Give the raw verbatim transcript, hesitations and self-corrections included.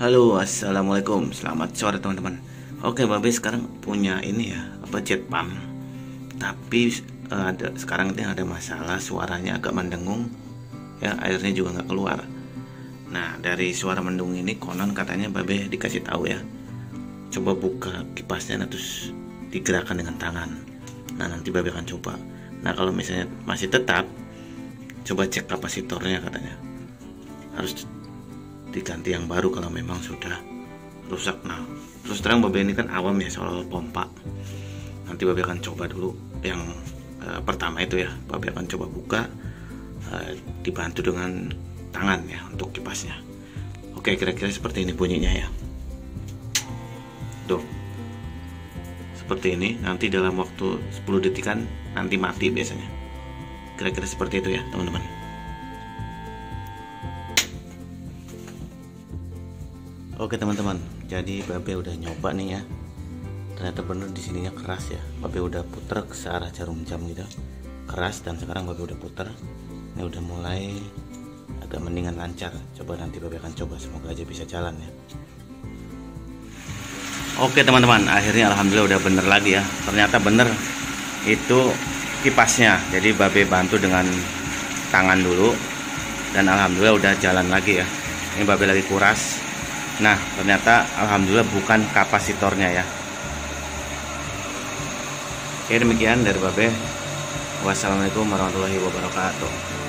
Halo, assalamualaikum, selamat sore teman-teman. Oke, Babe sekarang punya ini ya, apa jet pump. Tapi eh, ada sekarang ini ada masalah, suaranya agak mendengung, ya airnya juga nggak keluar. Nah, dari suara mendengung ini konon katanya Babe dikasih tahu ya, coba buka kipasnya, nah, terus digerakkan dengan tangan. Nah, nanti Babe akan coba. Nah, kalau misalnya masih tetap, coba cek kapasitornya, katanya harus diganti yang baru kalau memang sudah rusak. Nah, terus terang Babe ini kan awam ya soal pompa. Nanti Babe akan coba dulu yang uh, pertama itu ya. Babe akan coba buka, uh, dibantu dengan tangan ya untuk kipasnya. Oke, kira-kira seperti ini bunyinya ya. Tuh, seperti ini. Nanti dalam waktu sepuluh detikan nanti mati biasanya. Kira-kira seperti itu ya teman-teman. Oke teman-teman, jadi Babe udah nyoba nih ya. Ternyata bener di sininya keras ya. Babe udah puter ke arah jarum jam gitu, keras, dan sekarang Babe udah puter. Ini udah mulai agak mendingan, lancar. Coba nanti Babe akan coba, semoga aja bisa jalan ya. Oke teman-teman, akhirnya alhamdulillah udah bener lagi ya. Ternyata bener itu kipasnya. Jadi Babe bantu dengan tangan dulu, dan alhamdulillah udah jalan lagi ya. Ini Babe lagi kuras. Nah, ternyata alhamdulillah bukan kapasitornya ya. Oke, demikian dari Babe. Wassalamualaikum warahmatullahi wabarakatuh.